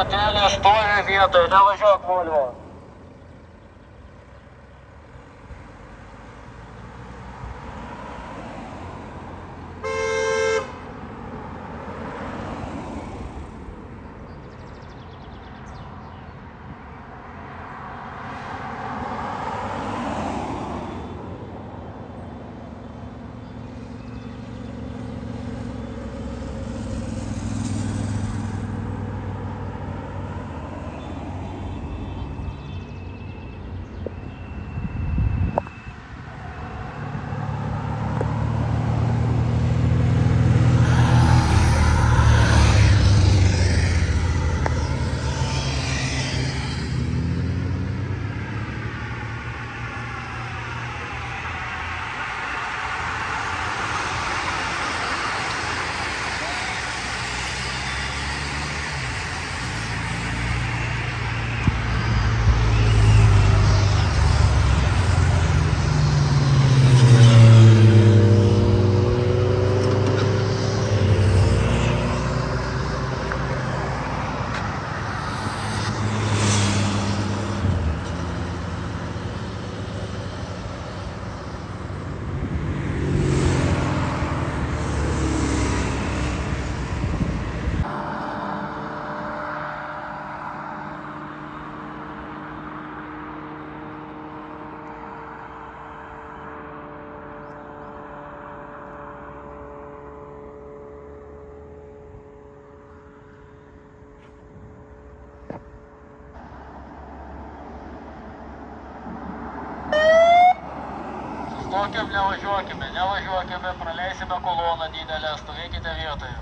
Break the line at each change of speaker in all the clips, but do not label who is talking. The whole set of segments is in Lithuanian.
Stotelė stovi vietoje, nevažiuok Volvo. Nevažiuokime, praleisime koloną didelę, stovėkite vietoje.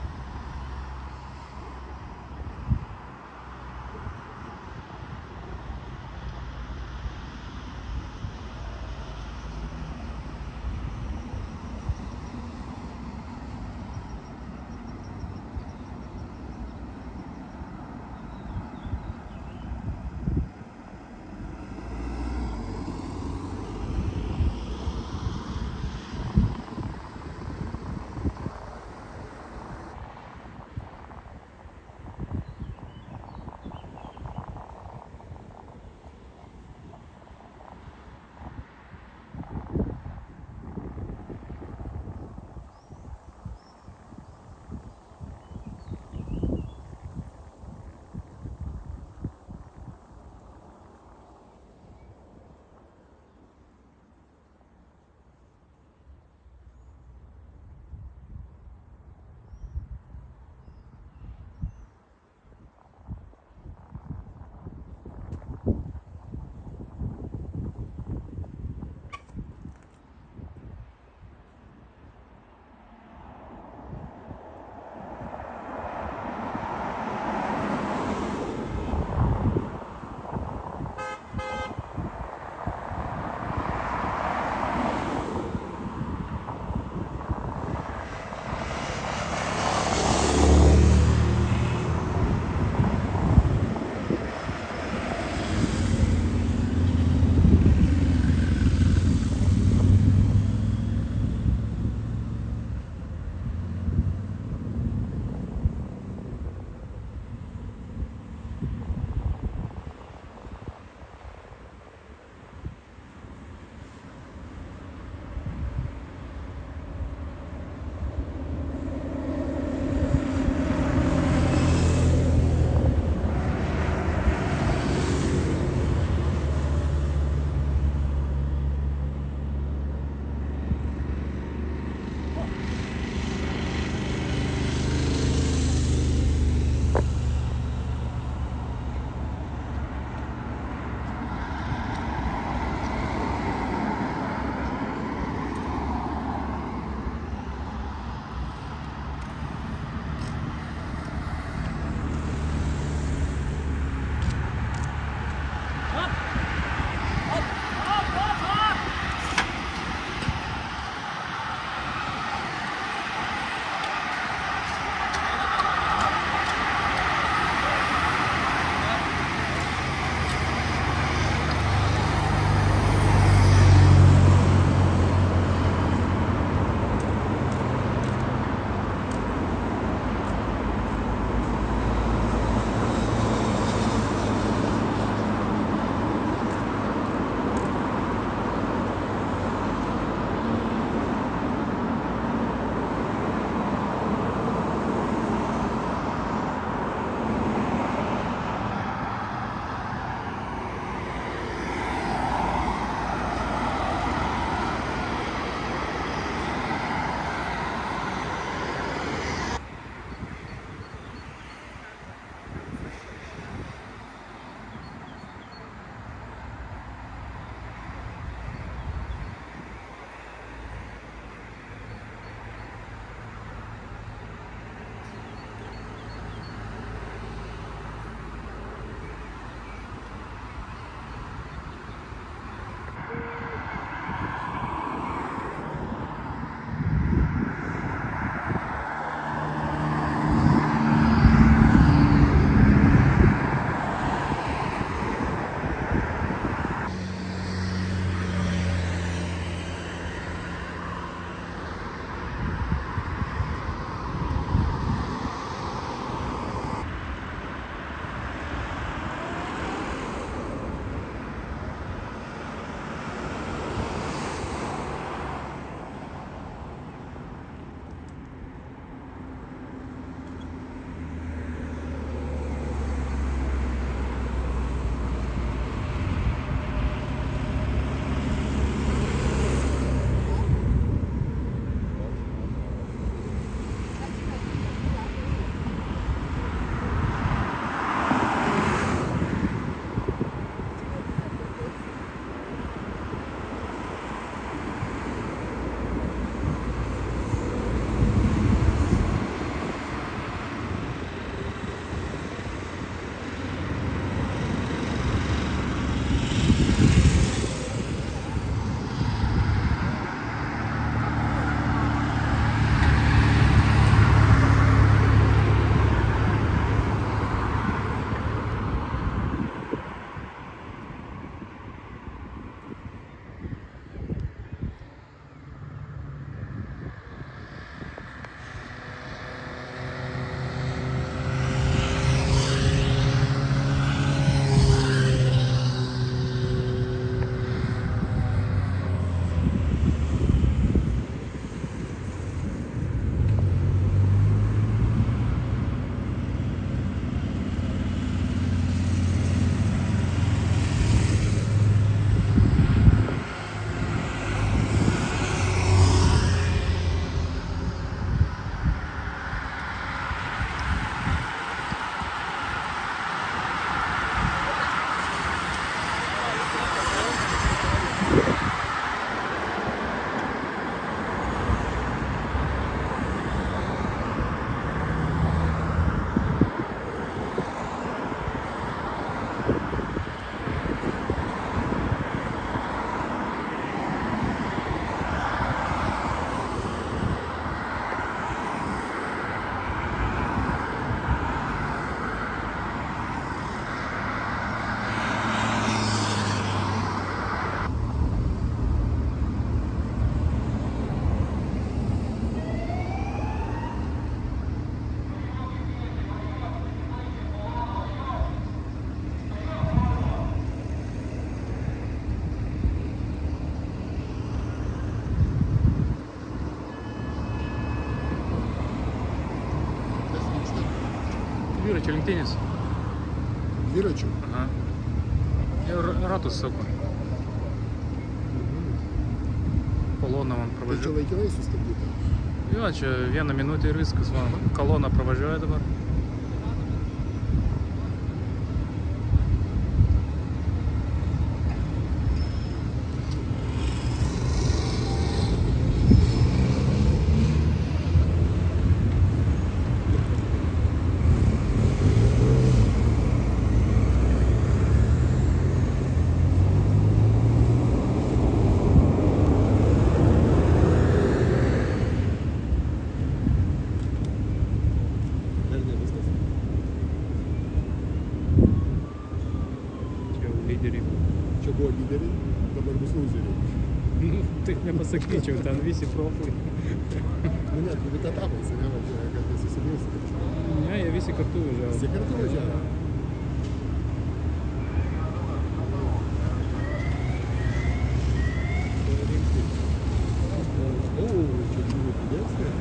Dviračio lenktynės.
Dviračių?
Aha. Ir ratus sako. Kolona man
Tai čia
pravažiuoja.
laikinai sustabdyta.
Jo, čia 1 minutė ir viskas. Va. Kolona pravažiuoja dabar.
Čia buvo lyderiai, dabar bus lūzeriai.
Taip nepasakyčiau, ten visi profai.
Nu ne, turbūt etapais, ne, važiuoja, kad nesusidėsi kažką.
Ne, jie visi kartu važiavo.
Visi kartu važiavo. O, čia buvo didesnė.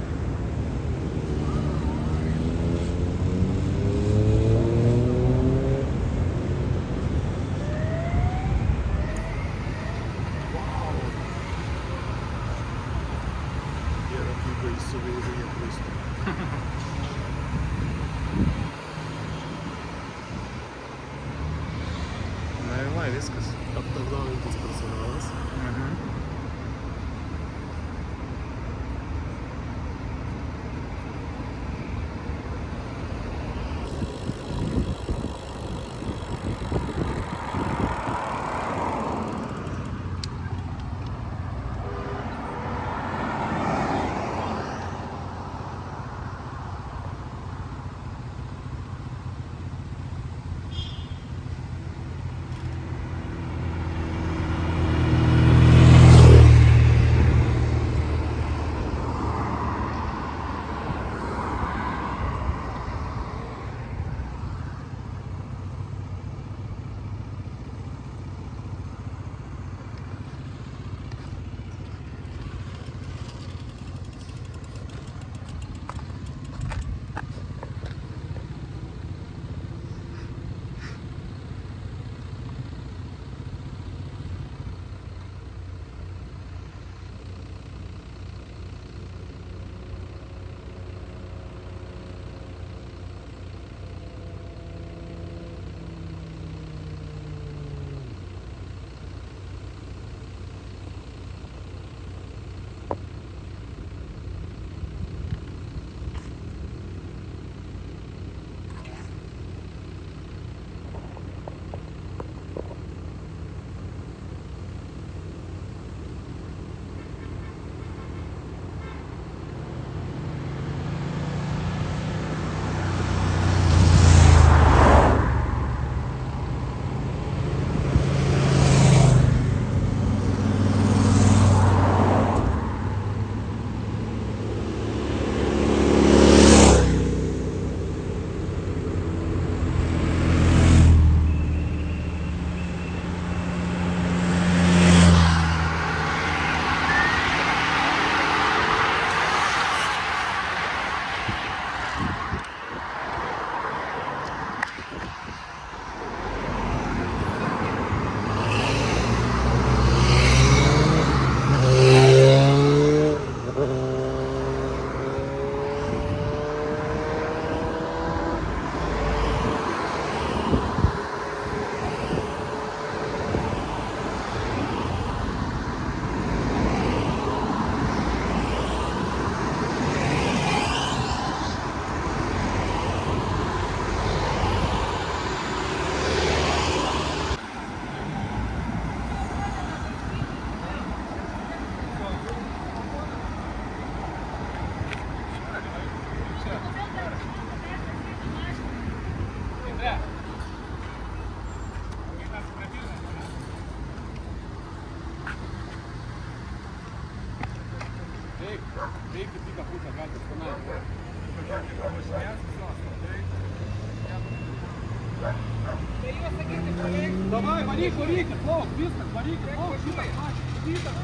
Na ir va, viskas.
Aptarnaujantis personalas.
Давай, варик, плохо, близко, варик, плохо, шиток,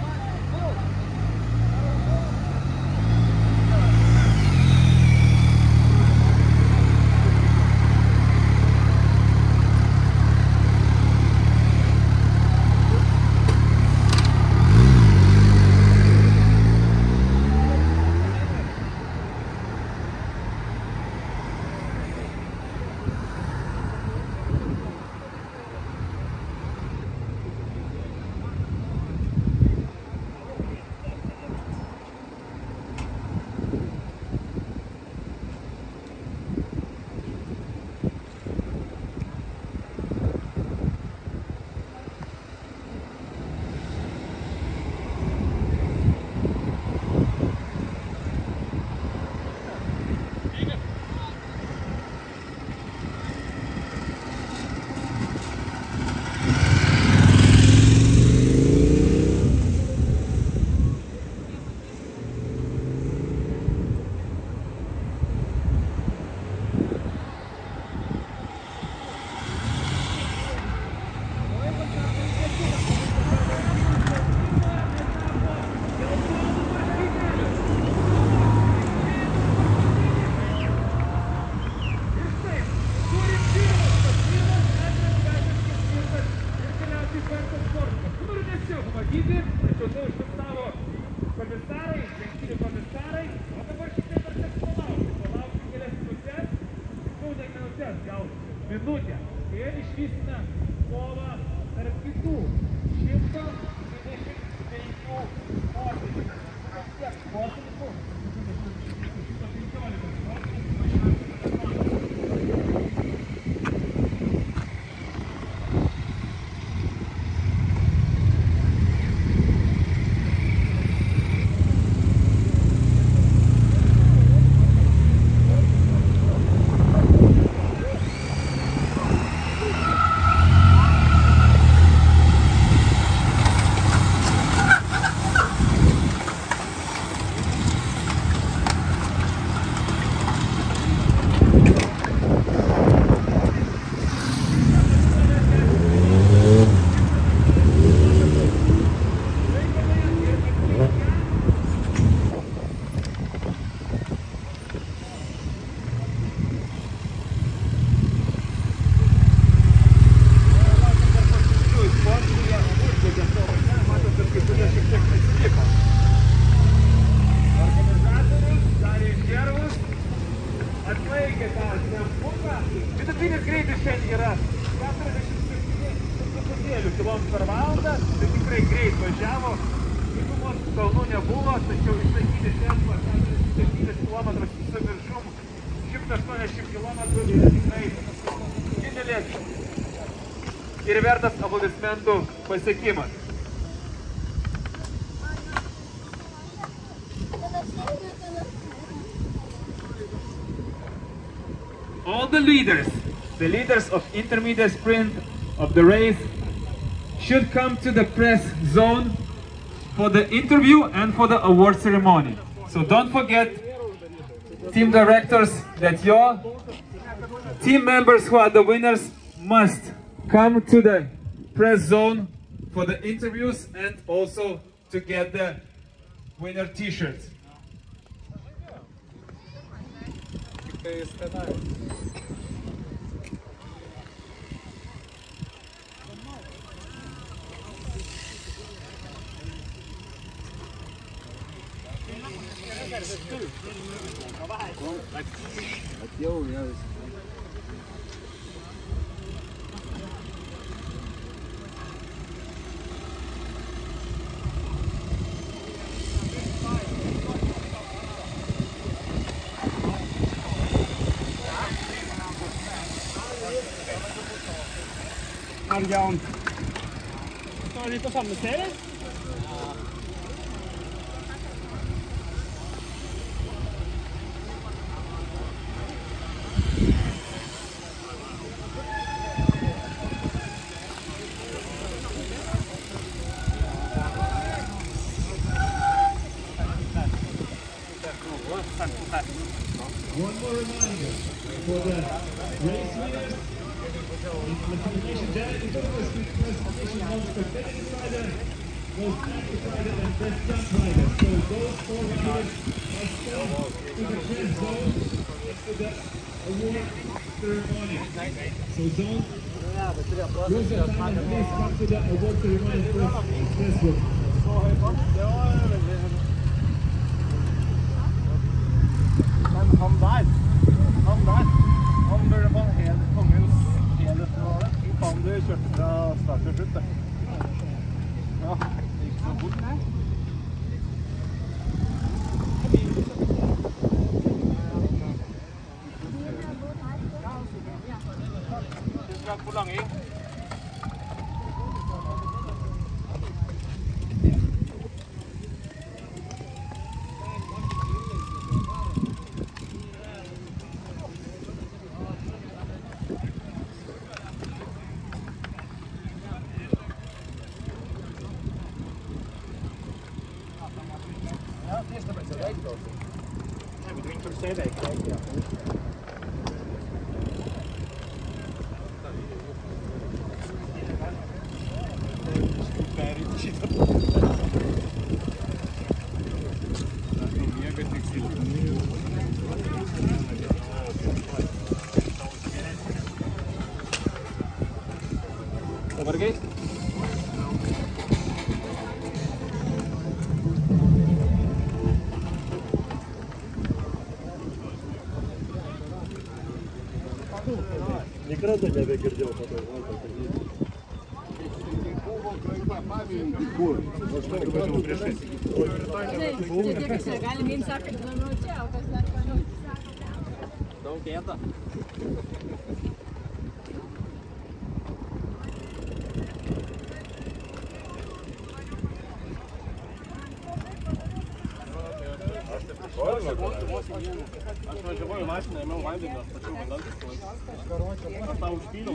komisarai, o dabar šitai dar tik palaukti kelias minutės, ne minutės, gal minutę, ir išvysime kovą tarp kitų 125 sportininkų. Tiek sportininkų, 115 sportininkų. Vidutinis greitis šiandien yra 47 km per valandą, tai tikrai greit važiavo, įgumos kalnų nebuvo, tačiau išlaikyti tempą 47 km su viršum 180 km yra tikrai didelis ir vertas aplodismentų pasiekimas. All the leaders of intermediate sprint of the race should come to the press zone for the interview and for the award ceremony. So don't forget, team directors, that your team members who are the winners must come to the press zone for the interviews and also to get the winner t-shirts.
Jan. Står vi på samme serie?
One more reminder for the race winners. Classification data in front of us with classification most competitive rider, most active rider, and best jump rider. So those four riders are sent to the press zone to the award ceremony. So zone, use your time and please come to the award ceremony press room.
Han burde få helt kongens helhet nå. Faen, du kjørte fra start til slutt, det. Ja, det gikk så fort, nei. Hvor lange gikk?
Vargai?
krantą nebegirdėjau po to. Buvo klaida, pavyzdžiui, kur? Aš tai važiavau prieš tai.
Čia gali mėm sakyti, nu čia, o kas dar panau.
Daug ėda.
Aš važiavau į mašiną, ėmiau vandenį, aš pačiau vandens. Aš tą užpyliau.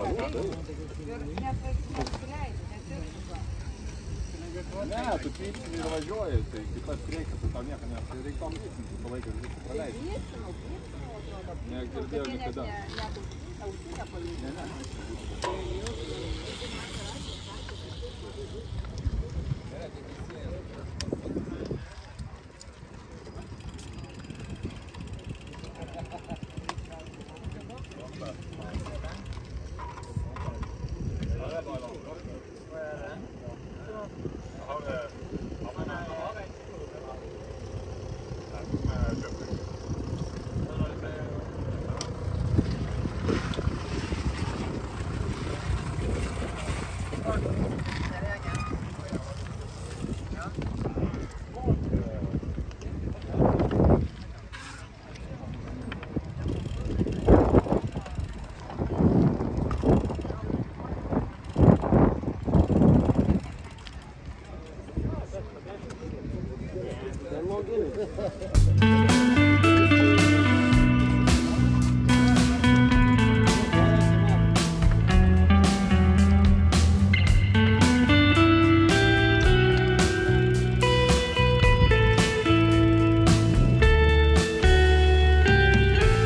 Ne, tu krypsi ir važiuoji, tai kitas priekis, tu tau nieko reikia tom krypsim, tu palaikai viską praleidži. Negirdėjau niekada. Ne.